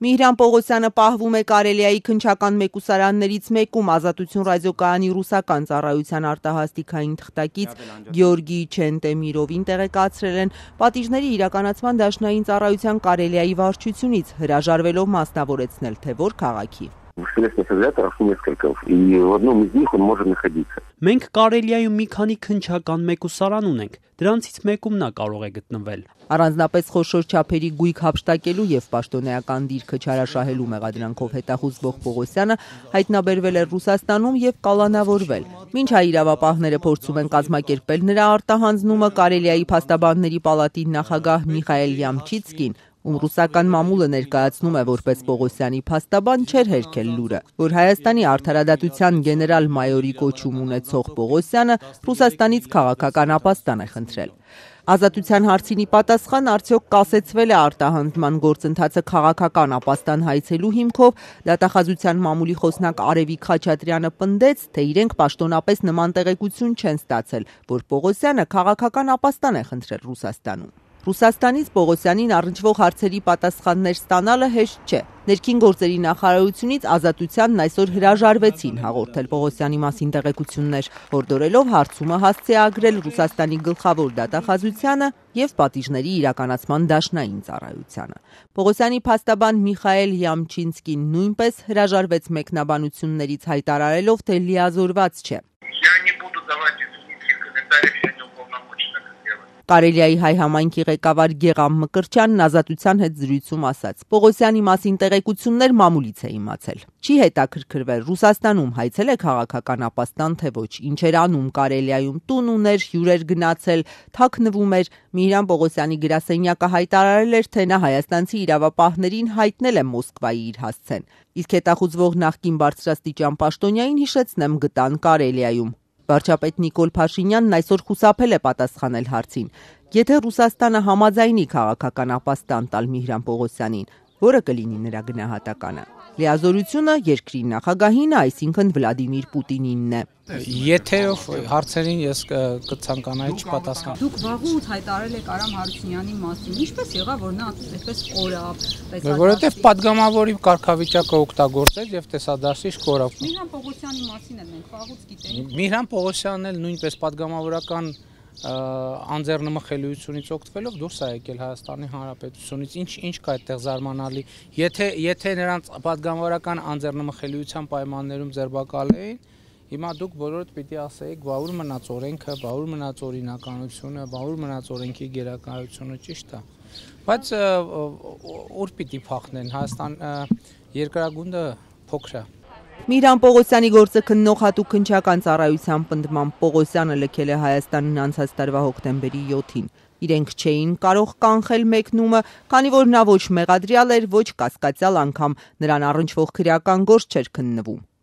Միհրան Պողոսյանը պահվում է Կարելիայի քննչական մեկուսարաններից մեկում Ազատություն ռադիոկայանի ռուսական ծառայության արտահասթիկային թղթակից Գեորգի Չենտեմիրովին տեղեկացրել են պատիժների իրականացման դաշնային ծառայության Կարելիայի վարչությունից, հրաժարվելով մասնավորեցնել, թե որ քաղաքի։ Մենք Կարելիայում մի քանի քննչական մեկուսարան ունենք, դրանցից մեկում նա կարող է գտնվել։ Առանձնապես խոշոր չափերի գույք հափշտակելու եւ պաշտոնեական դիրքը չարաշահելու մեղադրանքով հետախուզվող Պողոսյանը հայտնաբերվել է Ռուսաստանում եւ կալանավորվել։ Մինչ իրավապահները փորձում են կազմակերպել նրա արտահանձնումը, Կարելիայի փաստաբանների պալատի նախագահ Միխայել Յամչիցկին, ում ռուսական մամուլը ներկայացնում է որպես Պողոսյանի փաստաբան, չէր հերքել լուրը, որ Հայաստանի արդարադատության գեներալ-մայորի կոչում ունեցող Պողոսյանը Ռուսաստանից քաղաքական ապաստան է խնդրել։ Ազատության հարցին ի պատասխան արդյոք կասեցվել է արտահանձնման գործընթացը քաղաքական ապաստան հայցելու հիմքով, դատախազության մամուլի խոսնակ Արևիկ Խաչատրյանը պնդեց, թե իրենք պաշտոնապես նման տեղեկություն չեն ստացել, որ Պողոսյանը քաղաքական ապաստան է խնդրել Ռուսաստանում։ Ռուսաստանից Պողոսյանին առնչվող հարցերի պատասխաններ ստանալը հեշտ չէ։ Ներքին գործերի նախարարությունից Ազատությանն այսօր հրաժարվեցին հաղորդել Պողոսյանի մասին տեղեկություններ, հորդորելով հարցումը հասցեագրել Ռուսաստանի գլխավոր դատախազությանը եւ պատիժների իրականացման դաշնային ծառայությանը։ Պողոսյանի փաստաբան Միխայել Յամչինսկին նույնպես հրաժարվեց մեկնաբանություններից, հայտարարելով, թե լիազորված չէ։ Կարելիայի հայ համայնքի ղեկավար Գեղամ Մկրտչյանն Ազատության հետ զրույցում ասաց. Պողոսյանի մասին տեղեկություններ մամուլից է իմացել։ Չի հետաքրքրվել Ռուսաստանում հայցել է քաղաքական ապաստան, թե ոչ, ինչ էր անում Կարելիայում, տուն ուներ, հյուր էր գնացել, թաքնվում էր։ Միհրան Պողոսյանի գրասենյակը հայտարարել էր, թե նա հայաստանցի իրավապահներին հայտնել է Մոսկվայի իր հասցեն։ Իսկ հետախուզվող նախկին բարձրաստիճան պաշտոնյային, հիշեցնեմ, գտան Կարելիայում։ Վարչապետ Նիկոլ Փաշինյանն այսօր խուսափել է պատասխանել հարցին. Եթե Ռուսաստանը համաձայնի քաղաքական ապաստան տալ Միհրան Պողոսյանին, որը կլինի նրա գնահատականը։ Լիազորությունը երկրի նախագահին, այսինքն Վլադիմիր Պուտինինն է։ Եթերով հարցերին ես կցանկանայի չպատասխանել։ Դուք վաղուց հայտարարել եք Արամ Հարությունյանի մասին, ինչպես եղավ, որ նա այդպես կորավ, որովհետև падգամավորի կարգավիճակը օգտագործեց եւ տեսադասից կորավ։ Միհրան Պողոսյանի մասին էլ մենք վաղուց գիտենք։ Միհրան Պողոսյանն էլ նույնպես падգամավորական անձեռնմխելիությունից օգտվելով դուրս է եկել Հայաստանի Հանրապետությունից, ինչ կա այդտեղ զարմանալի, եթե նրանց падգամավորական անձեռնմխելիության պայմաններում ձերբակալել էին, հիմա դուք բոլորդ պիտի ասեիք, բա ուր մնաց օրենքը, բա ուր մնաց օրինականությունը, բա ուր մնաց օրենքի գերակայությունը, ճիշտ է, բայց ուր պիտի փախնեն, Հայաստան երկրագունդը փոքր է։ Միհրան Պողոսյանի գործը քննող հատուկ քննչական ծառայության պնդմամբ Պողոսյանը լքել է Հայաստանն անցած տարվա հոկտեմբերի 7-ին։ Իրենք չէին կարող կանխել մեկնումը, քանի որ նա ոչ մեղադրյալ էր, ոչ կասկածյալ անգամ, նրան առնչվող քրեական գործ չէր քննվում։